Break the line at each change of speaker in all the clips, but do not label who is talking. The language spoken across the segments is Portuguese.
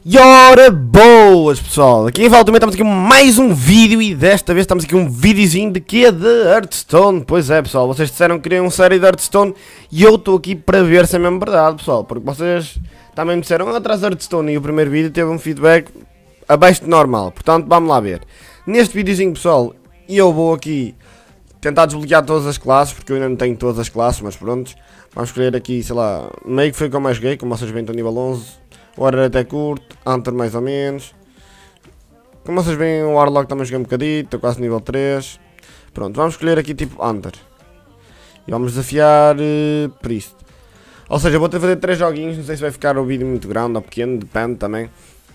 E ora boas pessoal, aqui em Val também estamos aqui mais um vídeo e desta vez estamos aqui um videozinho de que é de Hearthstone. Pois é pessoal, vocês disseram que queriam uma série de Hearthstone e eu estou aqui para ver se é mesmo verdade pessoal. Porque vocês também me disseram atrás de Hearthstone e o primeiro vídeo teve um feedback abaixo de normal. Portanto vamos lá ver. Neste videozinho pessoal, eu vou aqui tentar desbloquear todas as classes, porque eu ainda não tenho todas as classes, mas pronto. Vamos escolher aqui, sei lá, meio que foi com mais joguei, como vocês veem estou nível 11. O Warrior até curto, Hunter mais ou menos. Como vocês veem o Warlock também joguei um bocadinho, estou quase nível 3. Pronto, vamos escolher aqui tipo Hunter. E vamos desafiar Priest. Ou seja, vou ter que fazer 3 joguinhos, não sei se vai ficar o vídeo muito grande ou pequeno, depende também.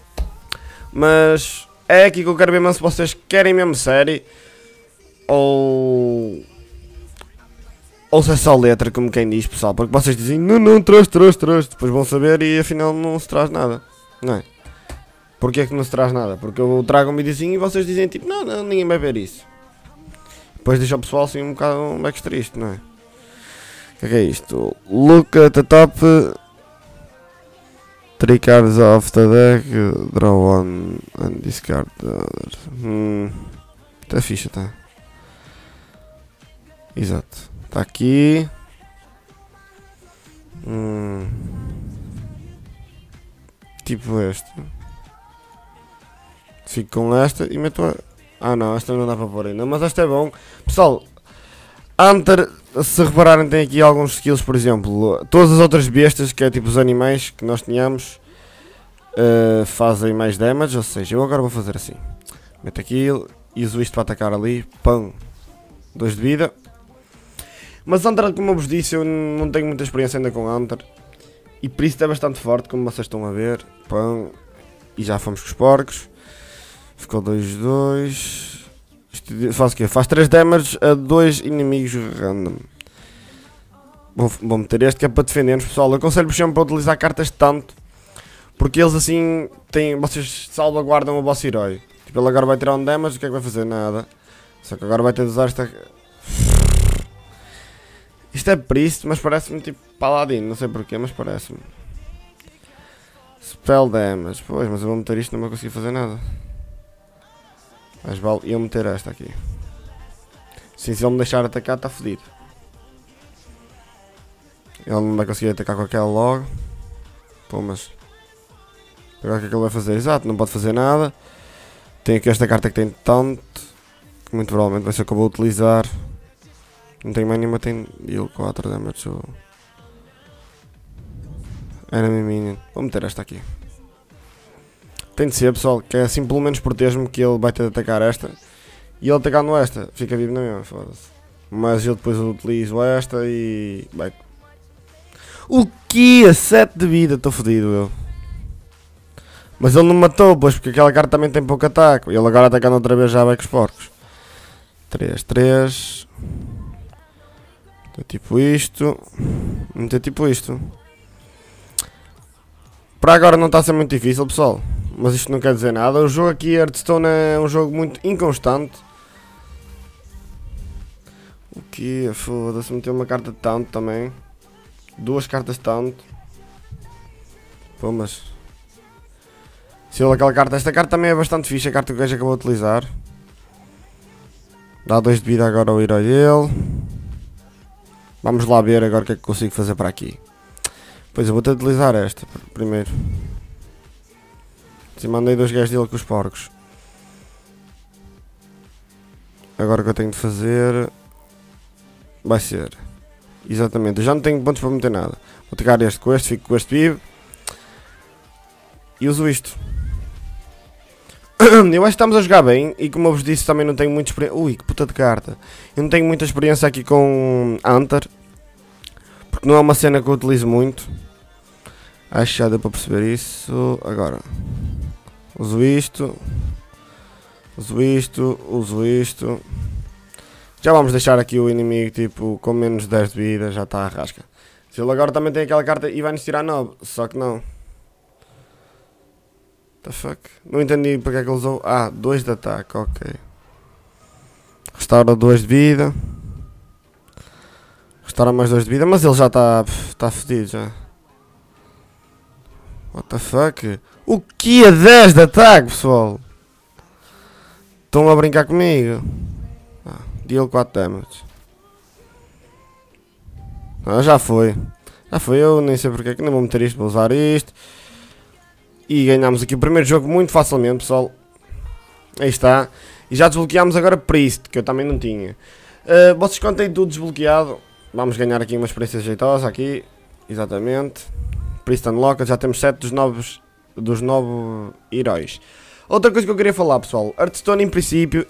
Mas é aqui que eu quero ver mesmo se vocês querem mesmo série. Ou se é só letra, como quem diz, pessoal. Porque vocês dizem, não, traz. Depois vão saber e afinal não se traz nada. Não é? Porquê é que não se traz nada? Porque eu trago um videozinho e vocês dizem tipo, não, ninguém vai ver isso. Depois deixa o pessoal assim um bocado triste, não é? O que é isto? Look at the top. 3 cards off the deck. Draw one and discard the other. Tá ficha, tá? Exato. Está aqui. Tipo este. Fico com esta e meto a... Ah não, esta não dá para pôr ainda, mas esta é bom. Pessoal, Hunter, se repararem tem aqui alguns skills, por exemplo. Todas as outras bestas, que é tipo os animais que nós tínhamos, fazem mais damage, ou seja, eu agora vou fazer assim. Meto aqui e uso isto para atacar ali. Pão. 2 de vida. Mas Hunter, como eu vos disse, eu não tenho muita experiência ainda com Hunter. E por isso é bastante forte, como vocês estão a ver. Pão. E já fomos com os porcos. Ficou 2-2. Isto faz o quê? Faz 3 damage a 2 inimigos random. Vou meter este que é para defendermos, pessoal. Eu aconselho-vos sempre para utilizar cartas tanto. Porque eles assim têm... Vocês salvaguardam o vosso herói. Tipo, ele agora vai tirar um damage, o que é que vai fazer? Nada. Só que agora vai ter de usar esta... Isto é Priest, mas parece-me tipo Paladino, não sei porquê, mas parece-me. Spell damage, pois, mas eu vou meter isto e não vou conseguir fazer nada. Mas vale eu meter esta aqui. Sim, se ele me deixar atacar, está fodido. Ele não vai conseguir atacar com aquela logo. Pô, mas... Agora o que é que ele vai fazer? Exato, não pode fazer nada. Tem aqui esta carta que tem tanto, que muito provavelmente vai ser o que eu vou utilizar. Não tenho mais nenhuma, tem deal 4 damage. Enemy minion. Vou meter esta aqui. Tem de ser, pessoal, que é assim pelo menos protege-me que ele vai ter de atacar esta. E ele atacando esta, fica vivo na mesma, foda-se. Mas eu depois utilizo esta e... Vai. O que? A 7 de vida, estou fodido eu. Mas ele não me matou, pois, porque aquela carta também tem pouco ataque. Ele agora atacando outra vez já vai com os porcos. 3. Tipo isto. Meter tipo isto. Para agora não está a ser muito difícil, pessoal. Mas isto não quer dizer nada. O jogo aqui, Hearthstone, é um jogo muito inconstante. O que? Foda-se, meter uma carta de tanto também. 2 cartas de tanto. Pô, mas... Se ele aquela carta... Esta carta também é bastante fixe. A carta que o gajo acabou de utilizar. Dá 2 de vida agora ao herói dele. Vamos lá ver agora o que é que consigo fazer para aqui. Pois eu vou ter de utilizar esta primeiro. Se mandei 2 gajos dele com os porcos. Agora o que eu tenho de fazer vai ser exatamente, eu já não tenho pontos para meter nada. Vou pegar este com este, fico com este vivo. E uso isto. Eu acho que estamos a jogar bem e como eu vos disse também não tenho muita experiência. Ui, que puta de carta. Eu não tenho muita experiência aqui com Hunter. Porque não é uma cena que eu utilizo muito. Acho que já deu para perceber isso. Agora. Uso isto. Já vamos deixar aqui o inimigo tipo com menos 10 de vida. Já está a rasca. Se ele agora também tem aquela carta e vai-nos tirar 9. Só que não. The fuck? Não entendi porque é que ele usou. Ah, 2 de ataque, ok. Restaura 2 de vida. Restaura mais 2 de vida, mas ele já está fedido já. What the fuck? O que é 10 de ataque, pessoal? Estão a brincar comigo. Deal 4 damage. Já foi. Já foi, eu nem sei porque é que não vou meter isto, vou usar isto. E ganhámos aqui o primeiro jogo muito facilmente, pessoal. Aí está. E já desbloqueámos agora Priest, que eu também não tinha. Vocês contem tudo desbloqueado. Vamos ganhar aqui uma experiência jeitosa aqui. Exatamente. Priest Unlocked, já temos 7 dos novos heróis. Outra coisa que eu queria falar, pessoal. Hearthstone em princípio,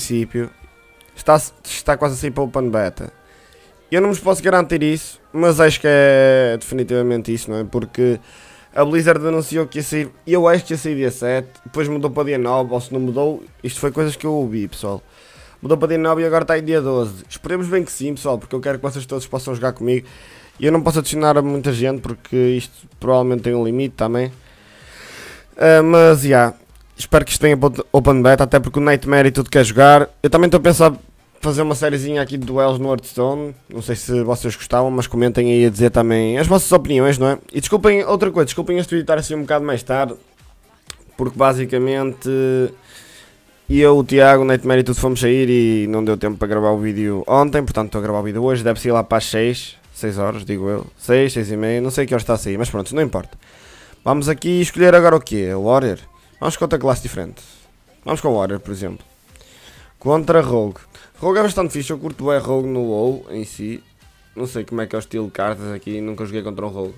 está quase a sair para o Open Beta. Eu não vos posso garantir isso, mas acho que é definitivamente isso, não é? Porque a Blizzard anunciou que ia sair, eu acho que ia sair dia 7, depois mudou para dia 9, ou se não mudou, isto foi coisas que eu ouvi, pessoal. Mudou para dia 9 e agora está em dia 12. Esperemos bem que sim, pessoal, porque eu quero que vocês todos possam jogar comigo. E eu não posso adicionar a muita gente, porque isto provavelmente tem um limite também. Mas, já, yeah, espero que isto tenha Open Beta, até porque o Nightmare e tudo quer jogar. Eu também estou a pensar fazer uma sériezinha aqui de duelos no Hearthstone. Não sei se vocês gostavam, mas comentem aí a dizer também as vossas opiniões, não é? E desculpem, outra coisa, desculpem este vídeo estar assim um bocado mais tarde, porque basicamente eu, o Tiago, o Nightmare e tudo fomos sair e não deu tempo para gravar o vídeo ontem, portanto estou a gravar o vídeo hoje, deve sair lá para as 6 horas, digo eu, 6, 6 e meia, não sei que horas está a sair, mas pronto, não importa. Vamos aqui escolher agora o quê? O Warrior? Vamos com outra classe diferente. Vamos com o Warrior, por exemplo. Contra Rogue. Rogue é bastante fixe, eu curto bem Rogue no WoW em si. Não sei como é que é o estilo de cartas aqui, nunca joguei contra um Rogue.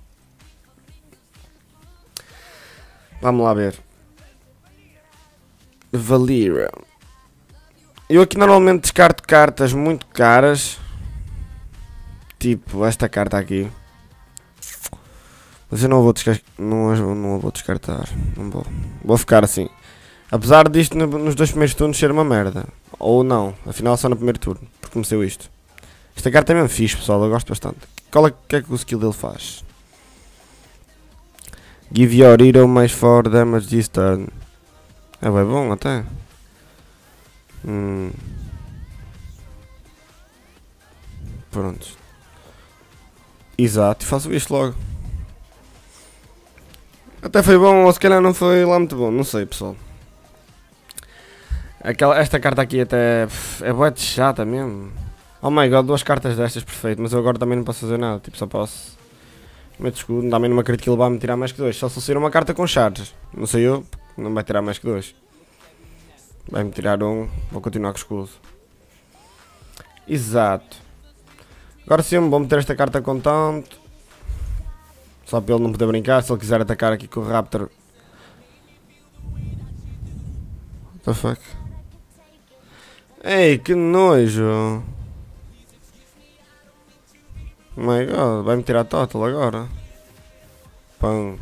Vamos lá ver. Valeera. Eu aqui normalmente descarto cartas muito caras. Tipo esta carta aqui. Mas eu não vou descartar. Não vou descartar. Não vou. Vou ficar assim. Apesar disto nos dois primeiros turnos ser uma merda. Ou não, afinal só no primeiro turno, porque comecei isto. Esta carta é mesmo fixe, pessoal, eu gosto bastante. Qual é que o skill dele faz? Give your hero mais 4 damage this turn. É bem bom até. Pronto. Exato, e faço isto logo. Até foi bom, ou se calhar não foi lá muito bom, não sei, pessoal. Esta carta aqui até é bué de chata mesmo. Oh my god, 2 cartas destas, perfeito. Mas eu agora também não posso fazer nada. Tipo, só posso meter escudo. Também não acredito que ele vai-me tirar mais que 2. Só se sair uma carta com charges. Não sei eu, não vai tirar mais que 2. Vai-me tirar 1. Vou continuar com o escudo. Exato. Agora sim, vou meter esta carta com tanto. Só para ele não poder brincar. Se ele quiser atacar aqui com o Raptor. What the fuck? Ei, que nojo! Oh my god, vai-me tirar total agora. Pão.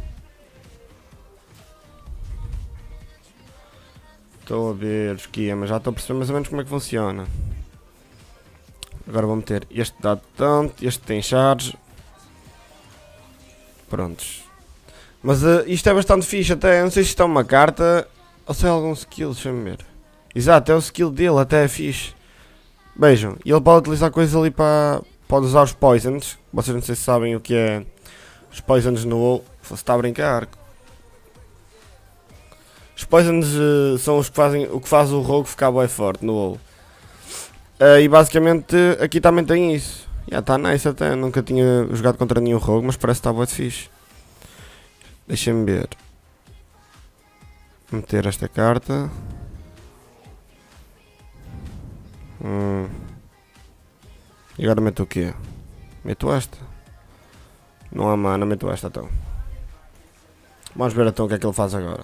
Estou a ver o esquema, já estou a perceber mais ou menos como é que funciona. Agora vou meter este dá tanto, este tem charge. Prontos. Mas isto é bastante fixe até, não sei se isto é uma carta ou se é algum skill, deixa-me ver. Exato, é o skill dele, até é fixe. Vejam, e ele pode utilizar coisas ali para... Pode usar os poisons. Vocês não sei se sabem o que é os poisons no WoW. Se está a brincar. Os poisons são os que fazem o que faz o rogue ficar bem forte no WoW. E basicamente aqui também tem isso. Já está nice até, nunca tinha jogado contra nenhum rogue, mas parece que está bem fixe. Deixem-me ver. Meter esta carta. E agora meto o quê? Meto esta. Não há mana, meto esta então. Vamos ver então o que é que ele faz agora.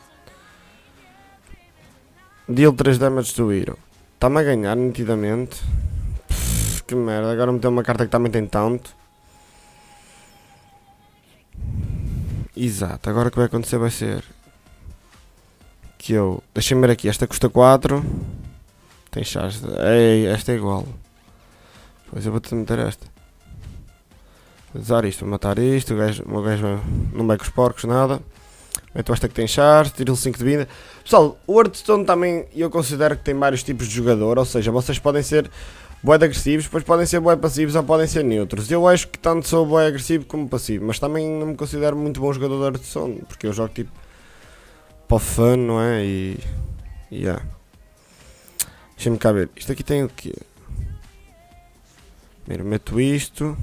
Deal 3 damage to hero. Está-me a ganhar nitidamente. Que merda, agora meteu uma carta que também tem tanto. Exato, agora o que vai acontecer vai ser que eu... Deixem-me ver aqui, esta custa 4. Tem chás. Ei, esta é igual. Pois eu vou-te meter esta. Vou usar isto, vou matar isto. O meu gajo não vai com os porcos, nada. Meto esta que tem chars, tiro-lhe 5 de vida. Pessoal, o Hearthstone também eu considero que tem vários tipos de jogador. Ou seja, vocês podem ser bué de agressivos, depois podem ser bué passivos ou podem ser neutros. Eu acho que tanto sou bué agressivo como passivo, mas também não me considero muito bom jogador de Hearthstone, porque eu jogo tipo para o fun, não é? E. Yeah. Deixa-me cá ver. Isto aqui tem o quê? Primeiro meto isto.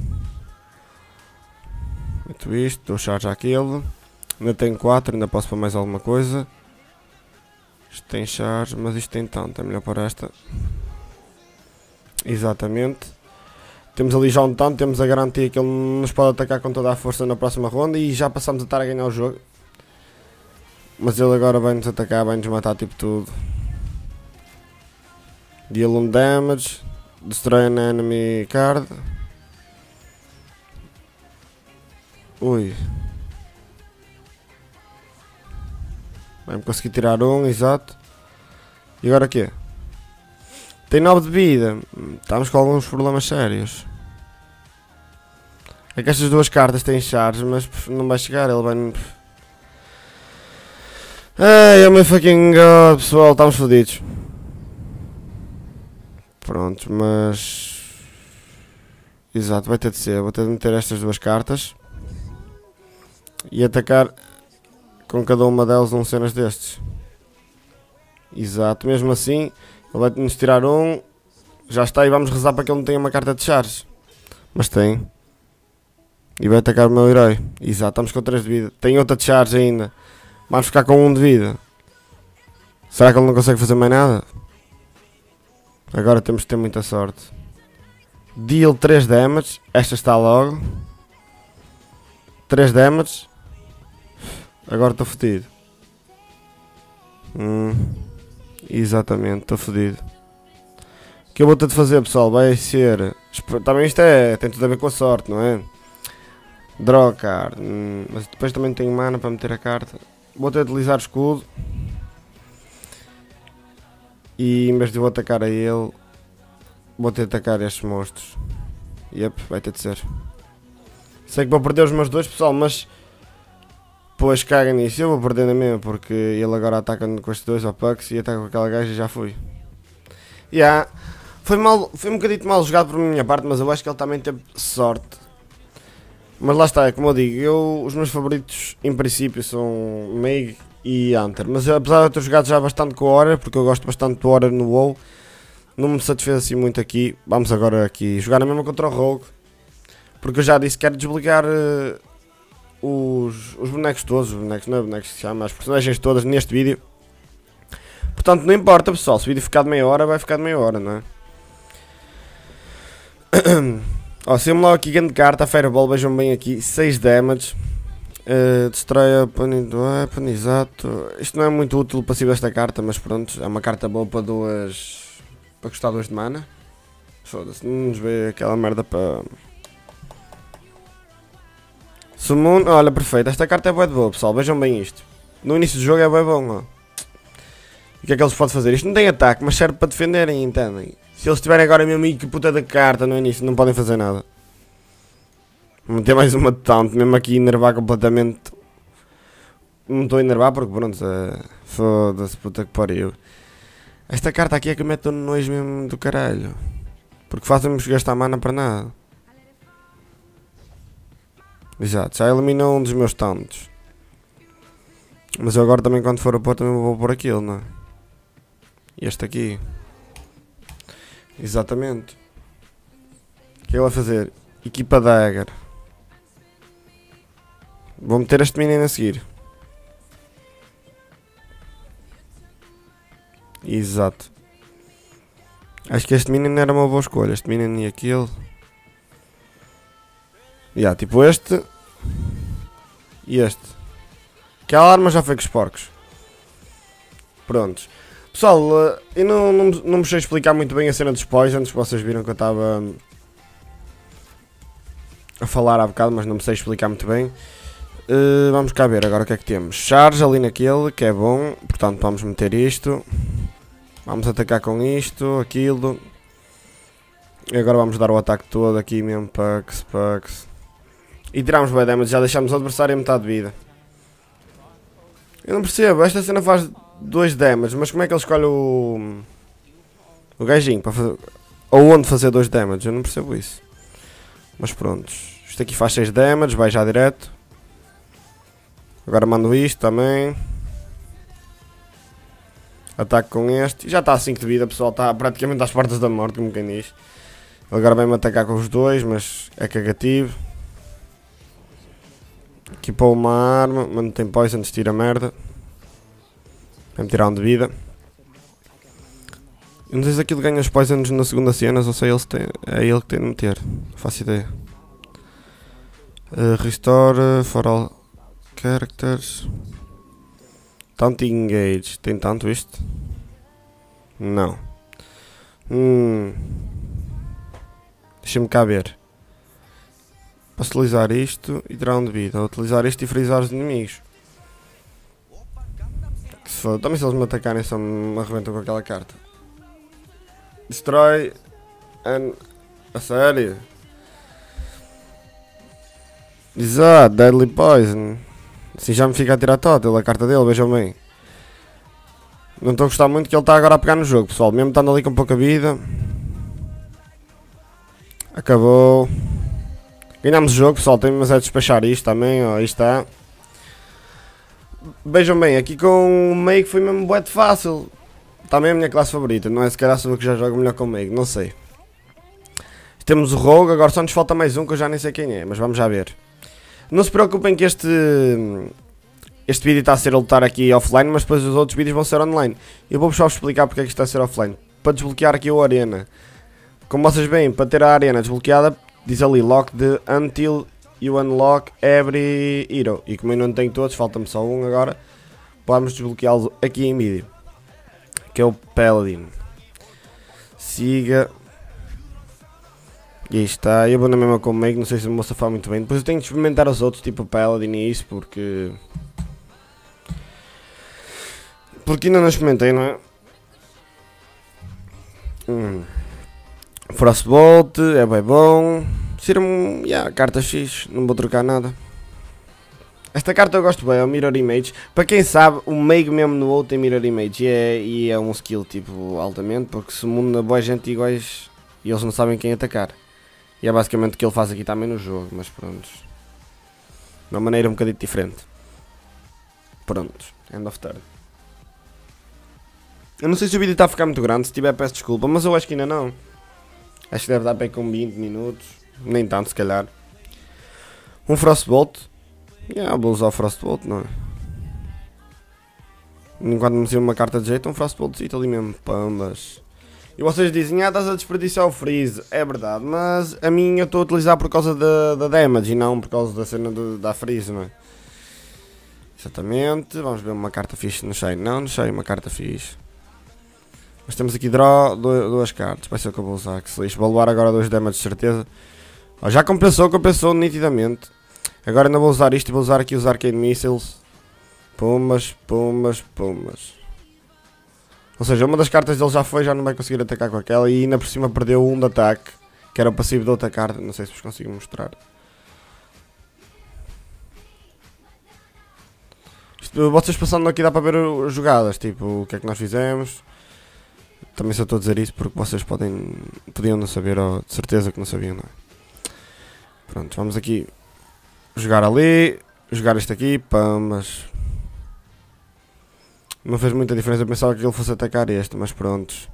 Meto isto, dou charge àquele. Ainda tenho 4, ainda posso pôr mais alguma coisa. Isto tem charge, mas isto tem tanto, é melhor para esta. Exatamente. Temos ali já um tanto, temos a garantia que ele nos pode atacar com toda a força na próxima ronda e já passamos a estar a ganhar o jogo. Mas ele agora vai-nos atacar, vai-nos matar tipo tudo. Deal um damage. Destroy an enemy card. Ui. Vai-me conseguir tirar um, exato. E agora o quê? Tem 9 de vida. Estamos com alguns problemas sérios. É que estas duas cartas têm charge, mas não vai chegar, ele vai... Ai, oh my fucking god, pessoal, estamos fodidos. Pronto, mas... Exato, vai ter de ser. Vou ter de meter estas duas cartas. E atacar com cada uma delas um cenas destes. Exato, mesmo assim... Ele vai-nos tirar um. Já está e vamos rezar para que ele não tenha uma carta de charge. Mas tem. E vai atacar o meu herói. Exato, estamos com 3 de vida. Tem outra de charge ainda. Vamos ficar com 1 de vida. Será que ele não consegue fazer mais nada? Agora temos que ter muita sorte. Deal 3 damage. Esta está logo. 3 damage. Agora estou fodido. Exatamente, estou fodido. O que eu vou ter de fazer, pessoal, vai ser... Também isto tem tudo a ver com a sorte, não é? Draw card. Mas depois também tenho mana para meter a carta. Vou ter de utilizar escudo. E em vez de eu atacar a ele, vou ter de atacar estes monstros. Yep, vai ter de ser. Sei que vou perder os meus dois, pessoal, mas... Pois caga nisso, eu vou perder na mesma, porque ele agora ataca com estes dois Opux e ataca com aquela gaja e já fui. Foi um bocadinho mal jogado por minha parte, mas eu acho que ele também teve sorte. Mas lá está, é como eu digo, os meus favoritos em princípio são Meg e Hunter. Mas apesar de eu ter jogado já bastante com o Horror, porque eu gosto bastante do Horror no WoW, não me satisfez assim muito aqui. Vamos agora aqui jogar na mesma contra o Rogue, porque eu já disse que quero desbloquear... Os bonecos todos, os bonecos, não é bonecos que se chama, as personagens todas neste vídeo. Portanto, não importa, pessoal, se o vídeo ficar de meia hora, vai ficar de meia hora, não é? Ó, saiu-me logo aqui grande carta, a Fireball, vejam bem aqui, 6 damage. Destrói a Punning Weapon, exato. Isto não é muito útil o passivo desta carta, mas pronto, é uma carta boa para duas... para custar 2 de mana. Foda-se, não nos vê aquela merda para... Summon, olha, perfeito, esta carta é bué de boa, pessoal, vejam bem isto. No início do jogo é bué bom, ó. E o que é que eles podem fazer? Isto não tem ataque, mas serve para defenderem, entendem? Se eles tiverem agora mesmo aí que puta da carta no início, não podem fazer nada. Vou meter mais uma de taunt, mesmo aqui enervar completamente. Não estou a enervar porque pronto, foda-se, puta que pariu. Esta carta aqui é que mete no nojo mesmo do caralho. Porque fazem-nos gastar mana para nada. Exato, já eliminou um dos meus taunts. Mas eu agora também quando for a pôr também vou pôr aquilo, não é? Este aqui. Exatamente. O que ele vai fazer? Equipa Dagger. Vou meter este menino a seguir. Exato. Acho que este menino era uma boa escolha. Este menino e aquele. Tipo este e este. Aquela arma já foi com os porcos. Prontos. Pessoal, eu não me sei explicar muito bem a cena dos poisons. Vocês viram que eu estava a falar há bocado, mas não me sei explicar muito bem. Vamos cá ver agora o que é que temos. Charge ali naquele, que é bom. Portanto, vamos meter isto. Vamos atacar com isto, aquilo. E agora vamos dar o ataque todo aqui mesmo. Pucks. E tiramos bem damage, já deixamos o adversário a metade de vida. Eu não percebo, esta cena faz 2 damage, mas como é que ele escolhe o gajinho para fazer... aonde fazer 2 damage, eu não percebo isso. Mas pronto, isto aqui faz 6 damage, vai já direto. Agora mando isto também. Ataque com este. E já está a 5 de vida, pessoal. Está praticamente às portas da morte, como quem diz. Ele agora vai-me atacar com os 2, mas é cagativo. Equipou uma arma, mas não tem poison, tira merda. Vai-me tirar 1 de vida. Eu não sei se aquilo ganha os poisons na segunda cena, ou se é ele que tem de meter. Não faço ideia. Restore for all characters. Tanto engage. Tem tanto isto? Não. Deixa-me cá ver. Posso utilizar isto e tirar 1 de vida. Ou utilizar isto e frisar os inimigos. Que se for. Também se eles me atacarem só me arrebentam com aquela carta. Destrói. A sério? Exato, Deadly Poison. Assim já me fica a tirar total a carta dele, vejam bem. Não estou a gostar muito que ele está agora a pegar no jogo, pessoal. Mesmo estando ali com pouca vida. Acabou. Ganhamos o jogo, pessoal. Tem mas é despachar isto também, ó. Aí está. Vejam bem, aqui com o Meig foi mesmo bué de fácil. Também é a minha classe favorita. Não é se calhar sou eu que já jogo melhor com o Meig, não sei. Temos o Rogue, agora só nos falta mais um que eu já nem sei quem é, mas vamos já ver. Não se preocupem que este vídeo está a ser a lutar aqui offline, mas depois os outros vídeos vão ser online. Eu vou só explicar porque é que isto está a ser offline. Para desbloquear aqui a arena. Como vocês veem, para ter a arena desbloqueada, diz ali lock the until you unlock every hero. E como eu não tenho todos, falta-me só um agora, vamos desbloqueá-los aqui em vídeo. Que é o Paladin. Siga. E aí está, eu vou na mesma com o Meig, não sei se me vou safar muito bem. Depois eu tenho de experimentar os outros, tipo o Paladin e isso, porque ainda não experimentei, não é? Frostbolt, é bem bom. Tira-me, carta X, não vou trocar nada. Esta carta eu gosto bem, é o Mirror Image. Para quem sabe, o Meig mesmo no outro tem Mirror Image e é um skill tipo altamente, porque se o mundo na boa gente iguais e eles não sabem quem atacar. E é basicamente o que ele faz aqui também no jogo, mas pronto. De uma maneira um bocadinho diferente. Pronto, end of turn. Eu não sei se o vídeo está a ficar muito grande, se tiver peço desculpa, mas eu acho que ainda não. Acho que deve dar bem com 20 minutos, nem tanto se calhar. Um Frostbolt. Vou usar o Frostbolt, não é? Enquanto me saiu uma carta de jeito, um Frostboltzito ali mesmo, pambas. E vocês dizem, estás a desperdiciar o freeze. É verdade, mas a minha eu estou a utilizar por causa da damage e não por causa da cena da freeze, não é? Exatamente, vamos ver uma carta fixe no Shine. Não, no Shine, uma carta fixe. Mas temos aqui draw, 2 cartas, vai ser o que eu vou usar, que se lixe. Vou levar agora 2 damage de certeza. Já compensou nitidamente. Agora ainda vou usar isto e vou usar aqui os Arcane Missiles. Pumas. Ou seja, uma das cartas dele já foi, já não vai conseguir atacar com aquela. E ainda por cima perdeu 1 de ataque, que era o passivo da outra carta. Não sei se vos consigo mostrar. Isto, vocês passando aqui dá para ver as jogadas, tipo, o que é que nós fizemos. Também só estou a dizer isso porque vocês podiam não saber, ou de certeza que não sabiam, não é? Pronto, vamos aqui jogar ali, jogar este aqui, mas não fez muita diferença, eu pensava que ele fosse atacar este, mas pronto.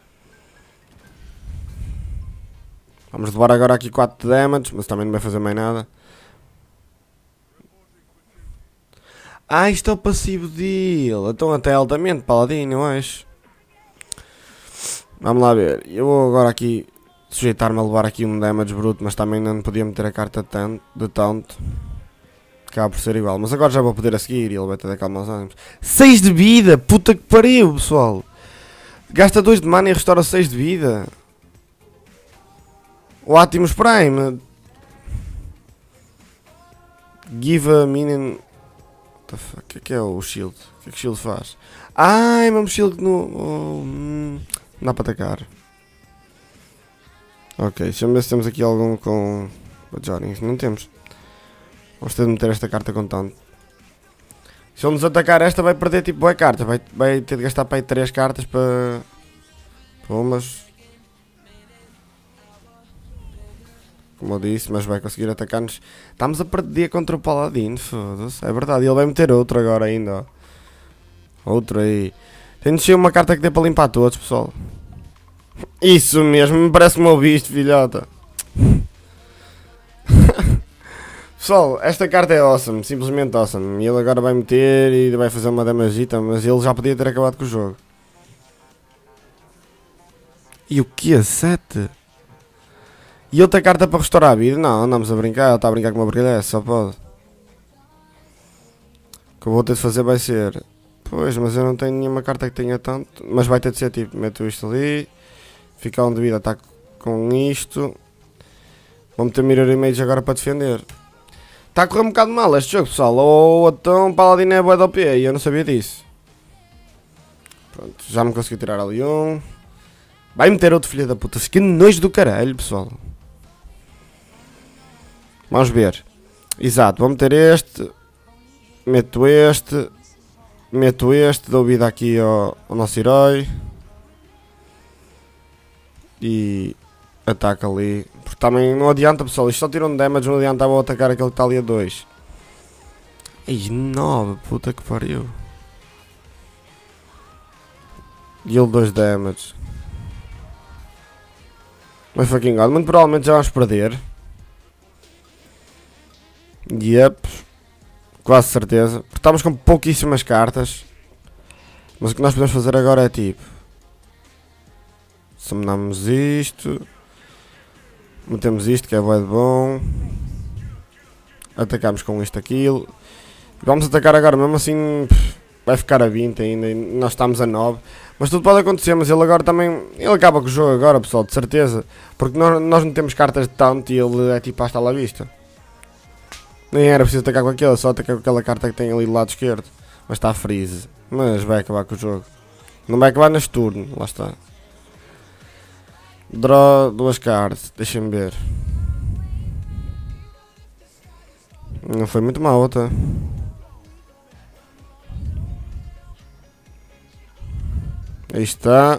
Vamos levar agora aqui 4 de damage, mas também não vai fazer mais nada. Isto é o passivo dele, então até altamente paladino, eu acho. Vamos lá ver, eu vou agora aqui sujeitar-me a levar aqui um damage bruto, mas também não podia meter a carta de taunt. Acaba por ser igual, mas agora já vou poder a seguir e ele vai ter de acalmar os ânimos. 6 de vida, puta que pariu, pessoal. Gasta 2 de mana e restaura 6 de vida. O Atimus Prime. Give a minion. What the fuck? O que é o shield? O que é que o shield faz? É mesmo shield no... não dá para atacar. Ok, deixa-me ver se temos aqui algum com... Bajorings, não temos. Vamos ter de meter esta carta com tanto. Se ele nos atacar esta vai perder tipo boa carta. Vai ter de gastar para aí 3 cartas para... Pumas. como eu disse, mas vai conseguir atacar-nos. Estamos a perder contra o Paladino, foda-se. É verdade, ele vai meter outro agora ainda, ó. Outro aí. Tem de ser uma carta que dê para limpar todos, pessoal. Isso mesmo, me parece que me ouviste, filhota. Pessoal, esta carta é awesome, simplesmente awesome. E ele agora vai meter e vai fazer uma damagita, mas ele já podia ter acabado com o jogo. E o que? 7? E outra carta para restaurar a vida? Não, andamos a brincar, ele está a brincar com uma brilhante, só pode. O que eu vou ter de fazer vai ser... Pois, mas eu não tenho nenhuma carta que tenha tanto. Mas vai ter de ser tipo, meto isto ali. Ficar um de vida, ataco com isto. Vou meter Mirror Image agora para defender. Está a correr um bocado mal este jogo, pessoal. Ou então Paladino é bué da OP e eu não sabia disso. Pronto, já me consegui tirar ali um. Vai meter outro filho da puta. Que nojo do caralho, pessoal. Vamos ver. Exato, vou meter este. Meto este. Meto este. Dou vida aqui ao nosso herói. E ataca ali. Porque também não adianta, pessoal. Isto só tira um damage. Não adianta eu atacar aquele que está ali a 2. Ih, 9. Puta que pariu. E ele 2 damage. Mas fucking god. Muito provavelmente já vamos perder. Yep. Quase certeza. Porque estamos com pouquíssimas cartas. Mas o que nós podemos fazer agora é tipo... Summonamos isto. Metemos isto que é bué de bom. Atacamos com isto aquilo. Vamos atacar agora, mesmo assim vai ficar a 20 ainda e nós estamos a 9. Mas tudo pode acontecer, mas ele agora também... Ele acaba com o jogo agora, pessoal, de certeza. Porque nós não temos cartas de taunt e ele é tipo hasta lá vista. Nem era preciso atacar com aquele, só atacar com aquela carta que tem ali do lado esquerdo. Mas está a freeze. Mas vai acabar com o jogo. Não vai acabar neste turno, lá está. Draw 2 cartas, deixem-me ver. Não foi muito mal, tá? Aí está.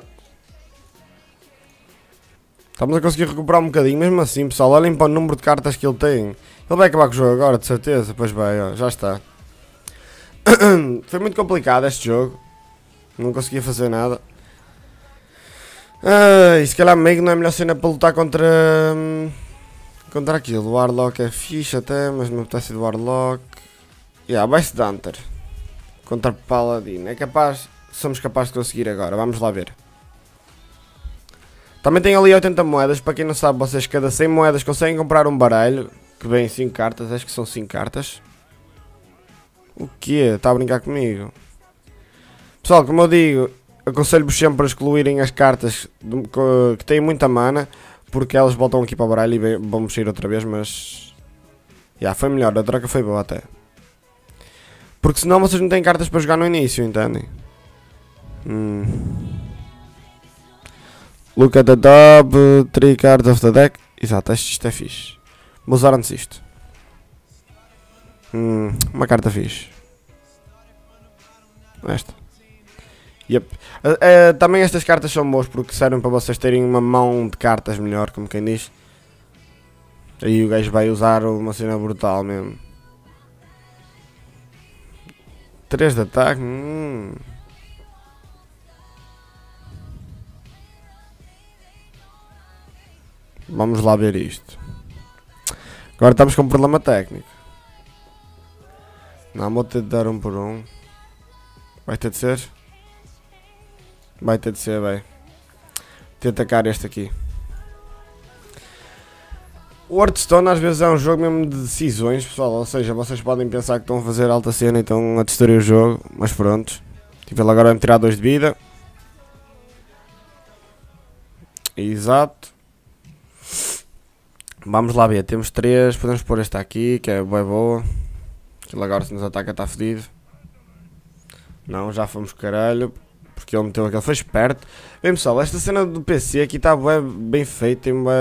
Estamos a conseguir recuperar um bocadinho, mesmo assim, pessoal. Olhem para o número de cartas que ele tem. Ele vai acabar com o jogo agora, de certeza. Pois vai, ó, já está. Foi muito complicado este jogo. Não conseguia fazer nada. E se calhar meio que não é a melhor cena para lutar contra... contra aquilo. O Warlock é fixe até, mas não apetece do Warlock. Vai-se de Hunter. Contra Paladino. É capaz... Somos capazes de conseguir agora. Vamos lá ver. Também tem ali 80 moedas. Para quem não sabe, vocês cada 100 moedas conseguem comprar um baralho. Que vem 5 cartas. Acho que são 5 cartas. O quê? Está a brincar comigo? Pessoal, como eu digo, aconselho-vos sempre a excluírem as cartas que têm muita mana. Porque elas voltam aqui para o baralho e vão mexer outra vez, mas... foi melhor. A troca foi boa até. Porque senão vocês não têm cartas para jogar no início, entendem? Look at the top, 3 cards of the deck. Exato, isto é fixe. Vou usar antes isto. Uma carta fixe. Esta. Yep. Também estas cartas são boas porque servem para vocês terem uma mão de cartas melhor, como quem diz. Aí o gajo vai usar uma cena brutal mesmo. 3 de ataque. Vamos lá ver isto. Agora estamos com um problema técnico. Não, vou ter de dar um por um. Vai ter de ser? Vai ter de ser, vai. Ter de atacar este aqui. O Hearthstone às vezes é um jogo mesmo de decisões, pessoal. Ou seja, vocês podem pensar que estão a fazer alta cena e estão a destruir o jogo. Mas pronto. Tipo, ele agora vai me tirar 2 de vida. Exato. Vamos lá ver, temos 3, podemos pôr esta aqui, que é bem boa. Ele agora se nos ataca está fedido. Não, já fomos caralho, porque ele meteu aquele, foi esperto. Bem pessoal, esta cena do PC aqui está bem feita, tem uma...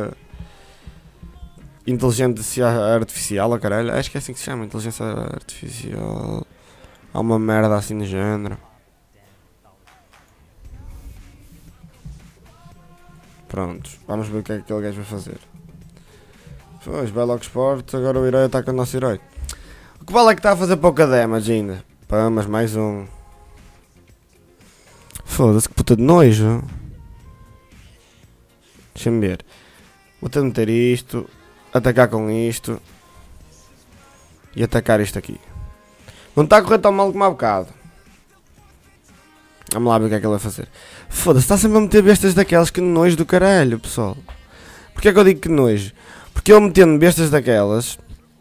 inteligência artificial, a caralho, acho que é assim que se chama, inteligência artificial. Há uma merda assim no género. Prontos, vamos ver o que é que aquele gajo vai fazer. Pois, vai logo Sports, agora o herói ataca o nosso herói. O que vale é que está a fazer pouca damage ainda. Pá, mas mais um. Foda-se, que puta de nojo. Deixa-me ver. Vou meter isto. Atacar com isto. E atacar isto aqui. Não está a correr tão mal como há bocado. Vamos lá ver o que é que ele vai fazer. Foda-se, está sempre a meter bestas daquelas, que nojo do caralho, pessoal. Porquê é que eu digo que nojo? Porque ele metendo bestas daquelas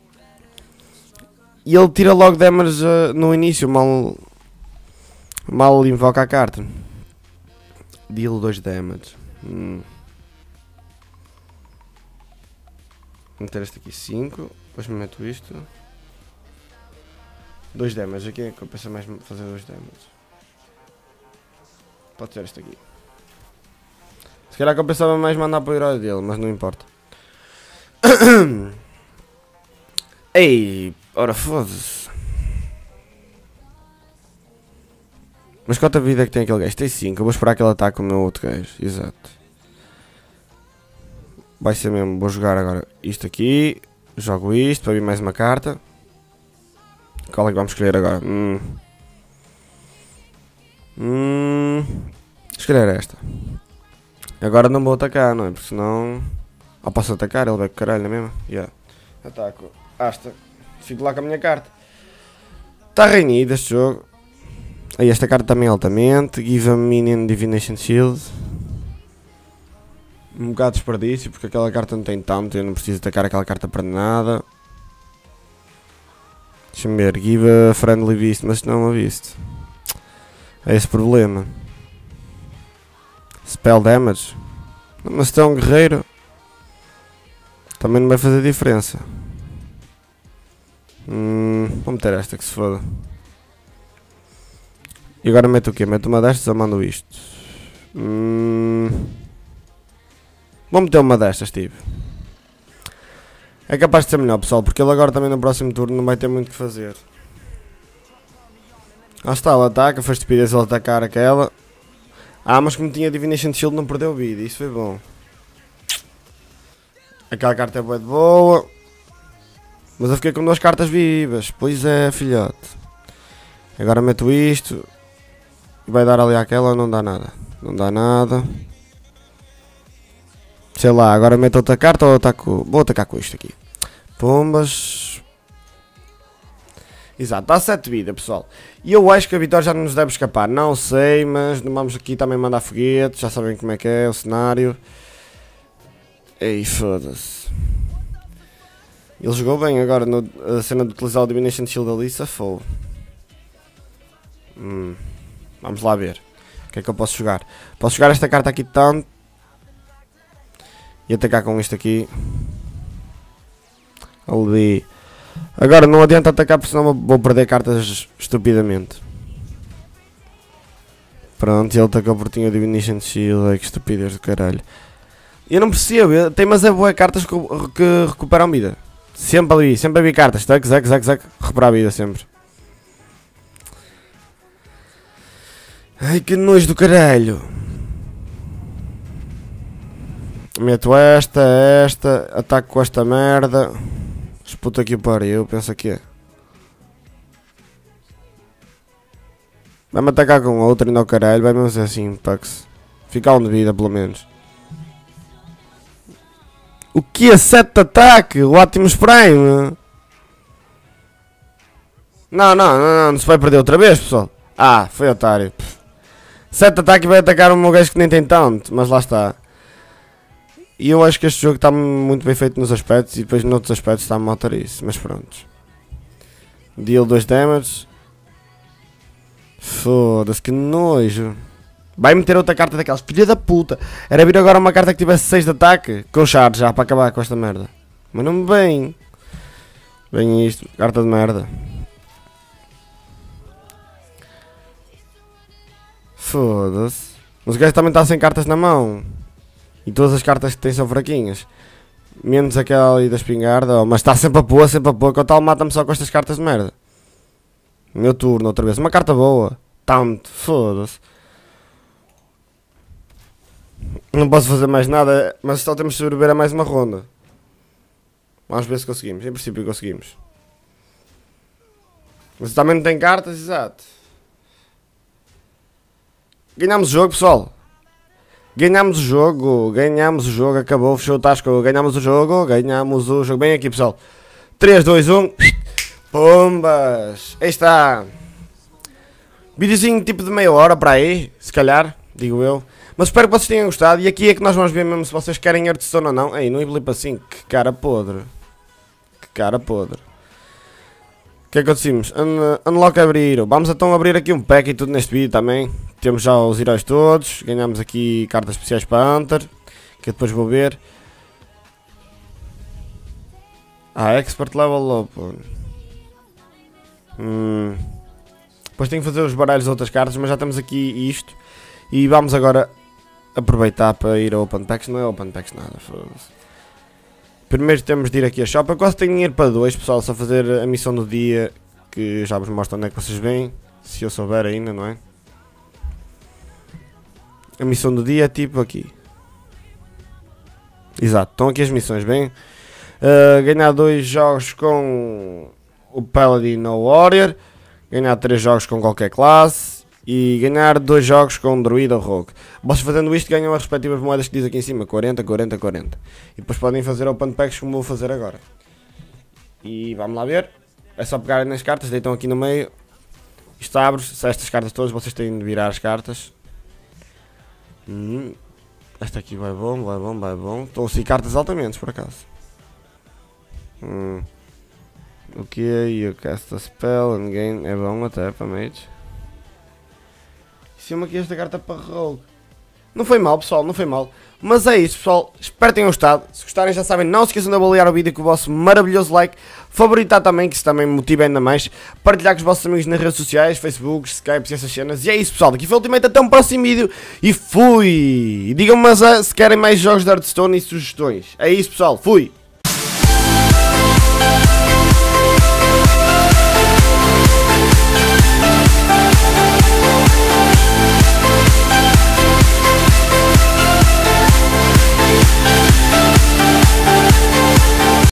e ele tira logo damage no início, mal invoca a carta. Deal 2 damage. Vou meter este aqui 5, depois me meto isto. 2 damage, aqui é que eu penso mais fazer 2 damage. Pode ser este aqui. Se calhar que eu pensava mais mandar para o herói dele, mas não importa. Ei, ora foda-se. Mas quanta vida é que tem aquele gajo? Tem 5, eu vou esperar que ele ataque o meu outro gajo, exato. Vai ser mesmo, vou jogar agora isto aqui. Jogo isto para vir mais uma carta. Qual é que vamos escolher agora? Escolher esta. Agora não vou atacar, não é? Porque senão... Ou posso atacar, ele vai com caralho, não é mesmo? Yeah. Ataco. Asta. Fico lá com a minha carta. Está reunido este jogo. Aí esta carta também é altamente. Give a minion Divination Shield. Um bocado de desperdício, porque aquela carta não tem tanto. Eu não preciso atacar aquela carta para nada. Deixa-me ver. Give a Friendly Beast, mas não é uma Beast. É esse problema. Spell Damage. Mas se é um guerreiro, também não vai fazer diferença. Vou meter esta que se foda. E agora meto o quê? Meto uma destas ou mando isto? Vou meter uma destas, tipo. É capaz de ser melhor, pessoal, porque ele agora também no próximo turno não vai ter muito o que fazer. Ah, está, ele ataca, foi estupidez ele atacar aquela. Ah, mas como tinha Divination Shield não perdeu vida, isso foi bom. Aquela carta é boa de boa. Mas eu fiquei com 2 cartas vivas, pois é, filhote. Agora meto isto. E vai dar ali àquela, não dá nada. Não dá nada. Sei lá, agora meto outra carta ou ataco... Vou atacar com isto aqui. Pombas. Exato, dá 7 vida, pessoal. E eu acho que a vitória já não nos deve escapar. Não sei, mas não vamos aqui também mandar foguetes. Já sabem como é que é o cenário. Ei, foda-se. Ele jogou bem agora a cena de utilizar o Divination Shield ali, safou. Vamos lá ver. O que é que eu posso jogar? Posso jogar esta carta aqui tanto. E atacar com isto aqui. Ali. Agora não adianta atacar porque senão vou perder cartas estupidamente. Pronto, ele atacou porque tinha o Divination Shield. Ai, que estupidez do caralho. Eu não percebo, tem mas é boas cartas que recuperam vida. Sempre vi cartas, zac, recuperar a vida sempre. Ai, que nojo do caralho. Meto esta, ataco com esta merda. Disputa aqui o pariu, pensa que é. Vai-me atacar com outra e não caralho, vai mesmo ser assim, Pax. Fica um de vida pelo menos. O que é 7 de ataque? O Optimus Prime? Não se vai perder outra vez, pessoal. Ah, foi otário. 7 de ataque e vai atacar um meu gajo que nem tem tanto, mas lá está. E eu acho que este jogo está muito bem feito nos aspectos e depois noutros aspectos está a matar isso, mas pronto. Deal 2 damage. Foda-se, que nojo. Vai meter outra carta daquelas, filha da puta. Era vir agora uma carta que tivesse 6 de ataque com charge já para acabar com esta merda. Mas não me vem. Vem isto, carta de merda. Foda-se. Mas o gajo também está sem cartas na mão. E todas as cartas que tem são fraquinhas. Menos aquela ali da espingarda. Mas está sempre a pôr, que o tal mata-me só com estas cartas de merda. Meu turno outra vez. Uma carta boa. Tanto, foda-se. Não posso fazer mais nada, mas só temos de sobreviver a mais uma ronda. Vamos ver se conseguimos. Em princípio conseguimos. Mas também não tem cartas, exato. Ganhámos o jogo, pessoal. Ganhámos o jogo, acabou, fechou o tasco, ganhámos o jogo. Bem aqui, pessoal. 3, 2, 1. Pombas. Aí está. Videozinho tipo de meia hora para aí, se calhar, digo eu. Mas espero que vocês tenham gostado. E aqui é que nós vamos ver mesmo se vocês querem Hearthstone ou não. Ei, não implica assim, que cara podre. O que é que conseguimos? Unlock abrir. Vamos então abrir aqui um pack e tudo neste vídeo também. Temos já os heróis todos. Ganhamos aqui cartas especiais para Hunter, que eu depois vou ver. Expert level up. Depois tenho que fazer os baralhos de outras cartas, mas já temos aqui isto. E vamos agora aproveitar para ir ao Open Packs. Não é Open Packs nada, foda-se. Primeiro temos de ir aqui a shop. Eu quase tenho dinheiro para 2, pessoal. Só fazer a missão do dia, que já vos mostro onde é que vocês veem. Se eu souber ainda, não é? A missão do dia é tipo aqui. Exato, estão aqui as missões, bem? Ganhar 2 jogos com o Paladin ou Warrior. Ganhar 3 jogos com qualquer classe. E ganhar 2 jogos com Druid ou Rogue. Vocês fazendo isto ganham as respectivas moedas que diz aqui em cima. 40, 40, 40. E depois podem fazer Open Packs como vou fazer agora. E vamos lá ver. É só pegarem nas cartas, deitam aqui no meio. Isto abre-se. Estas cartas todas vocês têm de virar as cartas. Esta aqui vai bom. Estão assim cartas altamente por acaso. O que é? You cast a spell and gain. É bom até para mage. Cima aqui esta carta para Rogue. Não foi mal, pessoal, não foi mal. Mas é isso, pessoal. Espero que tenham gostado. Se gostarem, já sabem, não se esqueçam de avaliar o vídeo com o vosso maravilhoso like. Favoritar também, que isso também me motiva ainda mais. Partilhar com os vossos amigos nas redes sociais, Facebook, Skype e essas cenas. E é isso, pessoal. Daqui foi o Ultimate. Até um próximo vídeo. E fui! E digam-me se querem mais jogos de Hearthstone e sugestões. É isso, pessoal. Fui!